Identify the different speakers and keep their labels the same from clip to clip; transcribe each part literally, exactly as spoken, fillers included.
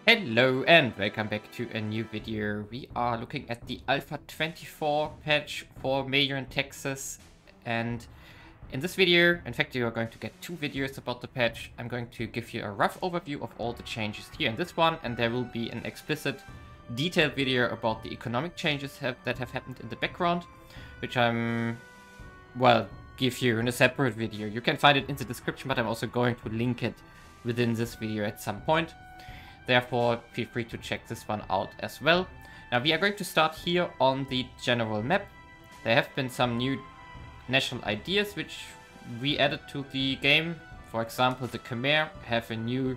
Speaker 1: Hello and welcome back to a new video. We are looking at the Alpha twenty-four patch for Major in Texas, and in this video, in fact you are going to get two videos about the patch. I'm going to give you a rough overview of all the changes here in this one, and there will be an explicit detailed video about the economic changes have, that have happened in the background, which I'm, well, give you in a separate video. You can find it in the description, but I'm also going to link it within this video at some point. Therefore, feel free to check this one out as well. Now, we are going to start here on the general map. There have been some new national ideas which we added to the game. For example, the Khmer have a new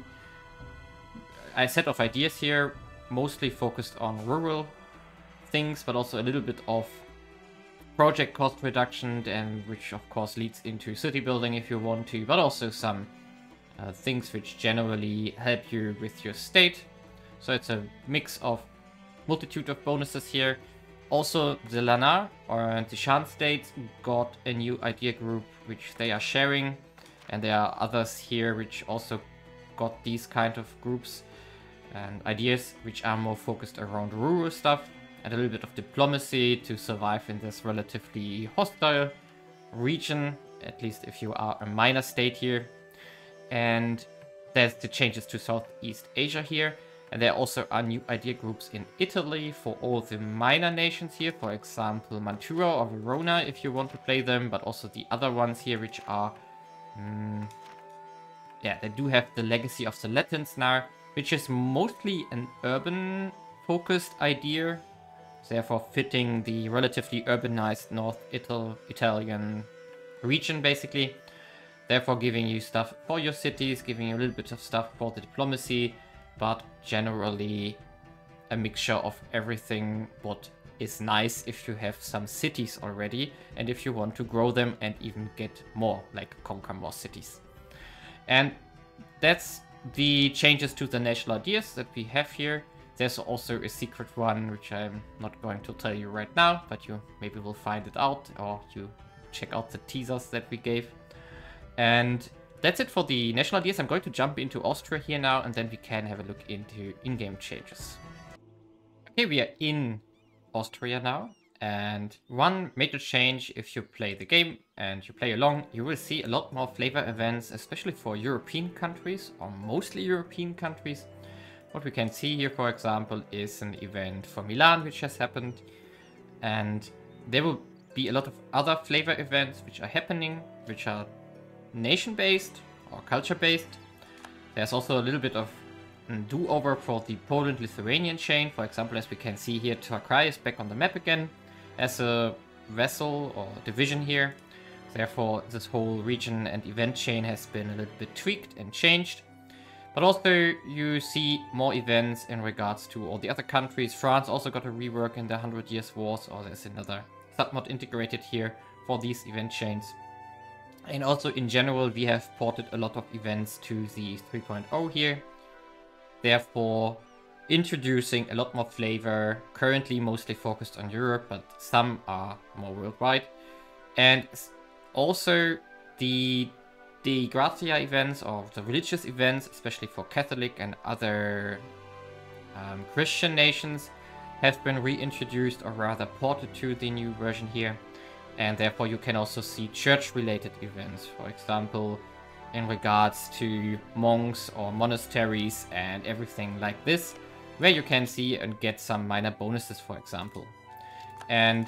Speaker 1: a set of ideas here, mostly focused on rural things, but also a little bit of project cost reduction, and which of course leads into city building if you want to, but also some Uh, things which generally help you with your state. So it's a mix of multitude of bonuses here. Also, the Lannar or the Shan states got a new idea group which they are sharing, and there are others here which also got these kind of groups and ideas which are more focused around rural stuff and a little bit of diplomacy to survive in this relatively hostile region, at least if you are a minor state here. And there's the changes to Southeast Asia here. And there also are new idea groups in Italy for all the minor nations here. For example, Mantua or Verona if you want to play them. But also the other ones here which are... Um, yeah, they do have the legacy of the Latins now. Which is mostly an urban focused idea. Therefore fitting the relatively urbanized North Ital Italian region basically. Therefore giving you stuff for your cities, giving you a little bit of stuff for the diplomacy, but generally a mixture of everything what is nice if you have some cities already, and if you want to grow them and even get more, like conquer more cities. And that's the changes to the national ideas that we have here. There's also a secret one, which I'm not going to tell you right now, but you maybe will find it out, or you check out the teasers that we gave. And that's it for the national ideas. I'm going to jump into Austria here now, and then we can have a look into in-game changes. Okay, we are in Austria now, and one major change if you play the game and you play along, you will see a lot more flavor events, especially for European countries, or mostly European countries. What we can see here, for example, is an event for Milan, which has happened, and there will be a lot of other flavor events which are happening, which are nation-based or culture-based. There's also a little bit of do-over for the Poland-Lithuanian chain. For example, as we can see here, Trakai is back on the map again as a vessel or division here. Therefore, this whole region and event chain has been a little bit tweaked and changed. But also, you see more events in regards to all the other countries. France also got a rework in the Hundred Years Wars, or there's another submod integrated here for these event chains. And also in general, we have ported a lot of events to the three point oh here. Therefore, introducing a lot more flavor, currently mostly focused on Europe, but some are more worldwide. And also the the Gratia events, or the religious events, especially for Catholic and other um, Christian nations, have been reintroduced, or rather ported to the new version here. And therefore you can also see church-related events, for example, in regards to monks or monasteries and everything like this, where you can see and get some minor bonuses, for example. And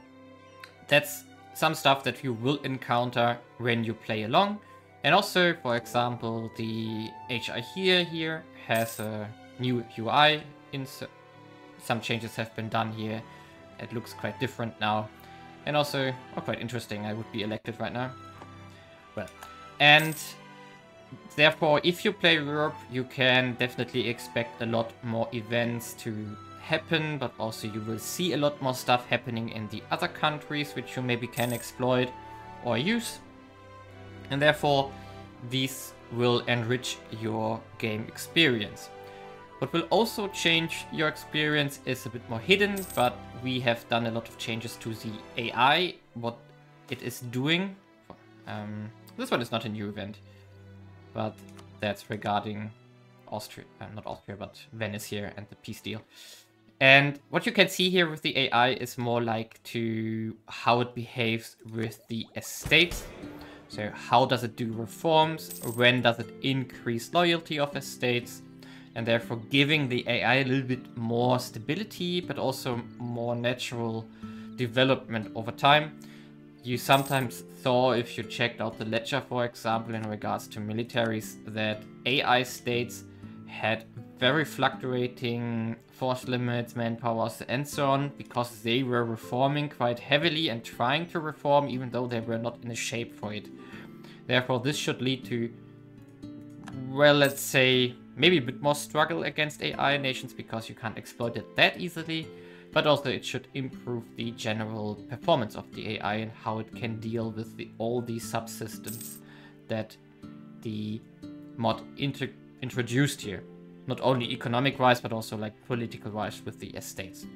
Speaker 1: that's some stuff that you will encounter when you play along. And also, for example, the H I here here has a new U I. In some changes have been done here. It looks quite different now. And also, oh, quite interesting, I would be elected right now. Well, and therefore, if you play Europe, you can definitely expect a lot more events to happen, but also you will see a lot more stuff happening in the other countries, which you maybe can exploit or use. And therefore, these will enrich your game experience. What will also change your experience is a bit more hidden, but we have done a lot of changes to the A I, what it is doing. Um, this one is not a new event, but that's regarding Austria, uh, not Austria, but Venice here and the peace deal. And what you can see here with the A I is more like to how it behaves with the estates. So how does it do reforms? When does it increase loyalty of estates? And therefore giving the A I a little bit more stability, but also more natural development over time. You sometimes saw, if you checked out the ledger, for example, in regards to militaries, that A I states had very fluctuating force limits, manpowers, and so on, because they were reforming quite heavily and trying to reform, even though they were not in a shape for it. Therefore, this should lead to, well, let's say, maybe a bit more struggle against A I nations, because you can't exploit it that easily, but also it should improve the general performance of the A I and how it can deal with the, all these subsystems that the mod intro introduced here. Not only economic-wise, but also like political-wise with the estates.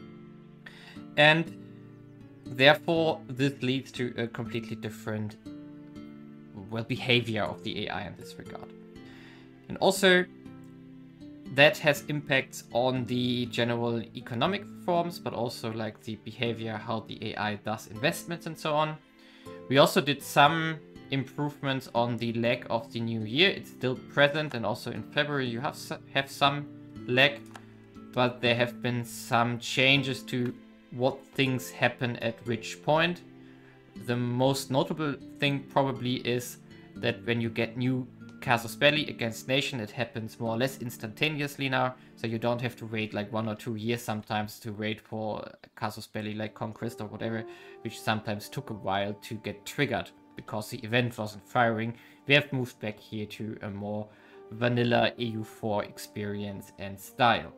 Speaker 1: And therefore, this leads to a completely different, well, behavior of the A I in this regard. And also, that has impacts on the general economic reforms, but also like the behavior, how the A I does investments and so on. We also did some improvements on the lag of the new year. It's still present, and also in February you have have some lag, but there have been some changes to what things happen at which point. The most notable thing probably is that when you get new casus belli against nation, it happens more or less instantaneously now, so you don't have to wait like one or two years sometimes to wait for casus belli like Conquest or whatever, which sometimes took a while to get triggered because the event wasn't firing. We have moved back here to a more vanilla E U four experience and style.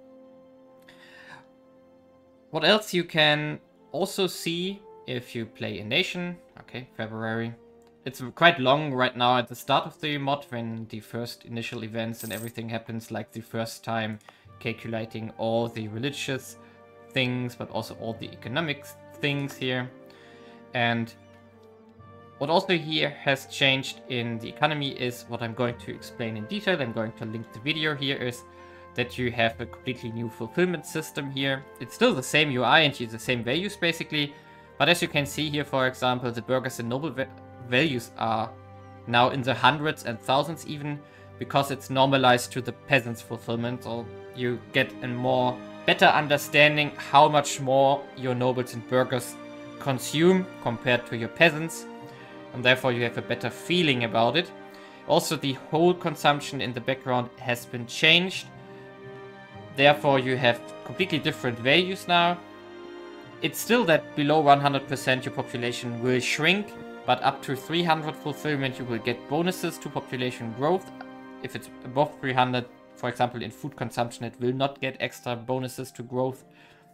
Speaker 1: What else you can also see if you play a nation, okay, February. It's quite long right now at the start of the mod when the first initial events and everything happens, like the first time calculating all the religious things, but also all the economic things here. And what also here has changed in the economy is what I'm going to explain in detail. I'm going to link the video here, is that you have a completely new fulfillment system here. It's still the same U I and you use the same values basically, but as you can see here, for example, the burghers and noble va values are now in the hundreds and thousands even, because it's normalized to the peasants fulfillment, so you get a more better understanding how much more your nobles and burghers consume compared to your peasants, and therefore you have a better feeling about it. Also, the whole consumption in the background has been changed. Therefore, you have completely different values now. It's still that below one hundred percent your population will shrink, but up to three hundred fulfillment you will get bonuses to population growth. If it's above three hundred, for example, in food consumption, it will not get extra bonuses to growth.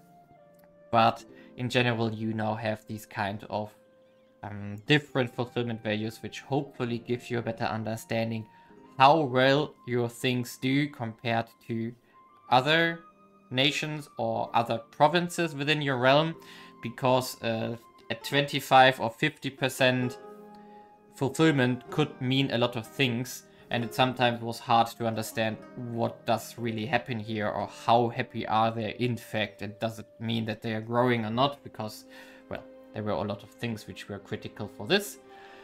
Speaker 1: But in general, you now have these kind of um, different fulfillment values, which hopefully give you a better understanding how well your things do compared to other nations or other provinces within your realm, because uh, at twenty-five or fifty percent fulfillment could mean a lot of things, and it sometimes was hard to understand what does really happen here, or how happy are they in fact, and does it mean that they are growing or not, because, well, there were a lot of things which were critical for this.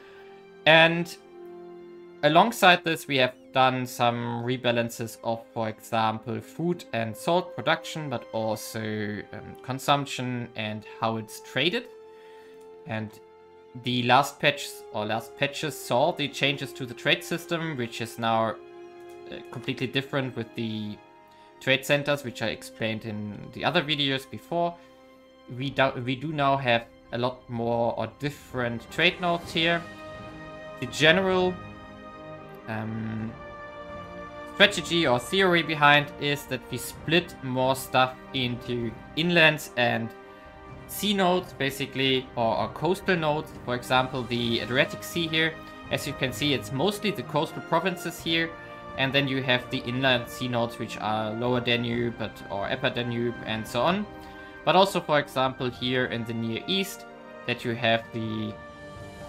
Speaker 1: And alongside this, we have done some rebalances of, for example, food and salt production, but also um, consumption and how it's traded. And the last patch or last patches saw the changes to the trade system, which is now uh, completely different with the trade centers, which I explained in the other videos before. We do, we do now have a lot more or different trade nodes here. The general um, strategy or theory behind is that we split more stuff into inlands and sea nodes, basically, or, or coastal nodes. For example, the Adriatic Sea here. As you can see, it's mostly the coastal provinces here, and then you have the inland sea nodes, which are Lower Danube but, or Upper Danube and so on. But also, for example, here in the Near East, that you have the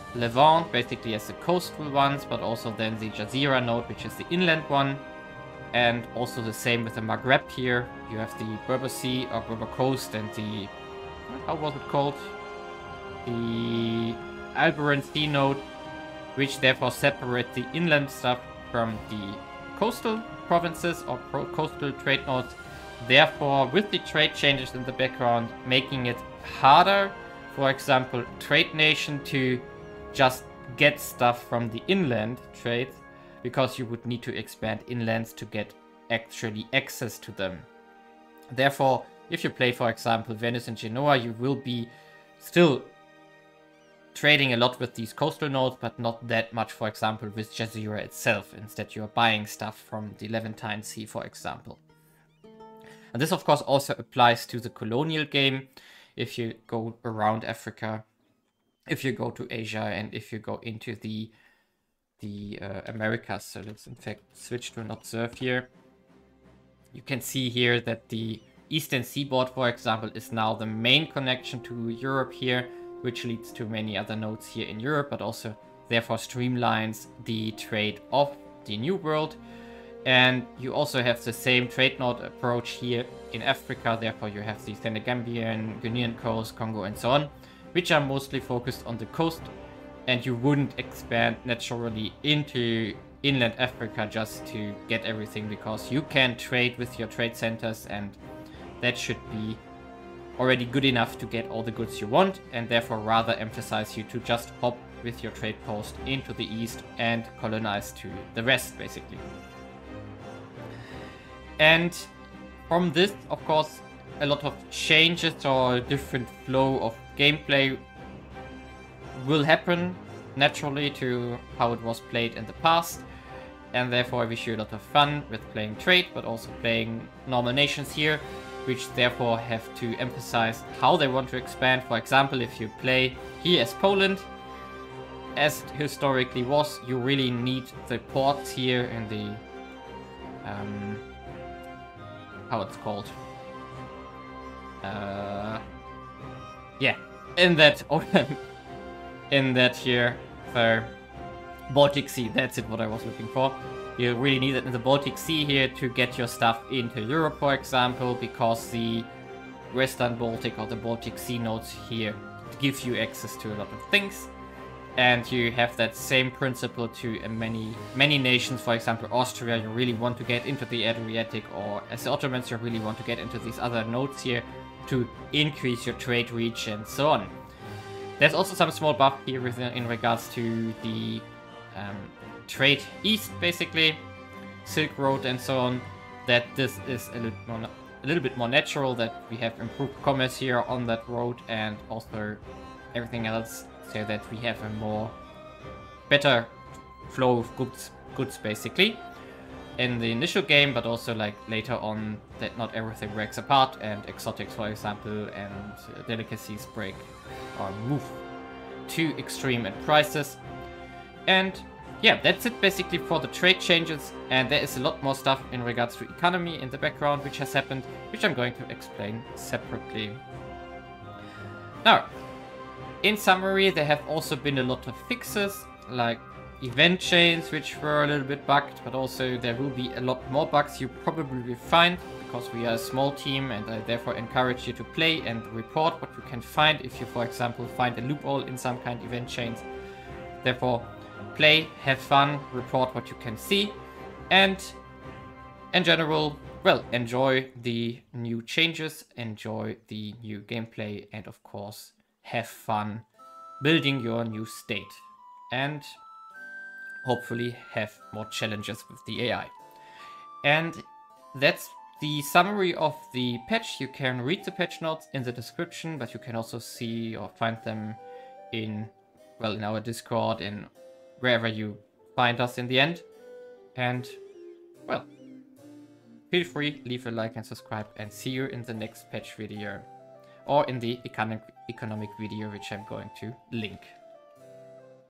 Speaker 1: Levant, basically as the coastal ones, but also then the Jazeera node, which is the inland one. and also the same with the Maghreb here. You have the Berber Sea or Berber Coast and the, how was it called? The Alboran Sea node, which therefore separate the inland stuff from the coastal provinces or pro coastal trade nodes. Therefore, with the trade changes in the background, making it harder, for example, trade nation to just get stuff from the inland trade, because you would need to expand inlands to get actually access to them. Therefore, if you play, for example, Venice and Genoa, you will be still trading a lot with these coastal nodes, but not that much, for example, with Jazeera itself. Instead, you're buying stuff from the Levantine Sea, for example. And this, of course, also applies to the colonial game. If you go around Africa, if you go to Asia, and if you go into the the uh, Americas. So let's in fact switch to an observe here. You can see here that the eastern seaboard, for example, is now the main connection to Europe here, which leads to many other nodes here in Europe, but also therefore streamlines the trade of the New World. And you also have the same trade node approach here in Africa. Therefore, you have the Senegambian, Guinean coast, Congo, and so on, which are mostly focused on the coast. And you wouldn't expand naturally into inland Africa just to get everything, because you can trade with your trade centers, and that should be already good enough to get all the goods you want, and therefore rather emphasize you to just hop with your trade post into the east and colonize to the west, basically. And from this, of course, a lot of changes or a different flow of gameplay will happen naturally to how it was played in the past, and therefore I wish you a lot of fun with playing trade, but also playing normal nations here, which therefore have to emphasize how they want to expand. For example, if you play here as Poland, as it historically was, you really need the ports here in the um, how it's called uh, yeah in that in that here the Baltic Sea, that's it what I was looking for. You really need it in the Baltic Sea here to get your stuff into Europe, for example, because the Western Baltic or the Baltic Sea nodes here give you access to a lot of things. And you have that same principle to uh, many many nations. For example, Austria, you really want to get into the Adriatic, or as the Ottomans, you really want to get into these other nodes here to increase your trade reach and so on. There's also some small buff here with, uh, in regards to the um, trade east, basically, Silk Road and so on, that this is a little, more, a little bit more natural, that we have improved commerce here on that road, and also everything else, so that we have a more better flow of goods, goods basically in the initial game, but also like later on, that not everything breaks apart and exotics, for example, and uh, delicacies break or move too extreme in prices. And yeah, that's it basically for the trade changes, and there is a lot more stuff in regards to economy in the background which has happened, which I'm going to explain separately. Now, in summary, there have also been a lot of fixes, like event chains, which were a little bit bugged, but also there will be a lot more bugs you probably will find, because we are a small team, and I therefore encourage you to play and report what you can find if you, for example, find a loophole in some kind of event chains. Therefore, play, have fun, report what you can see, and in general, well, enjoy the new changes, enjoy the new gameplay, and of course, have fun building your new state, and hopefully have more challenges with the A I. And that's the summary of the patch. You can read the patch notes in the description, but you can also see or find them in, well, in our Discord, in wherever you find us in the end. And, well, feel free, leave a like and subscribe, and see you in the next patch video, or in the economic economic video, which I'm going to link.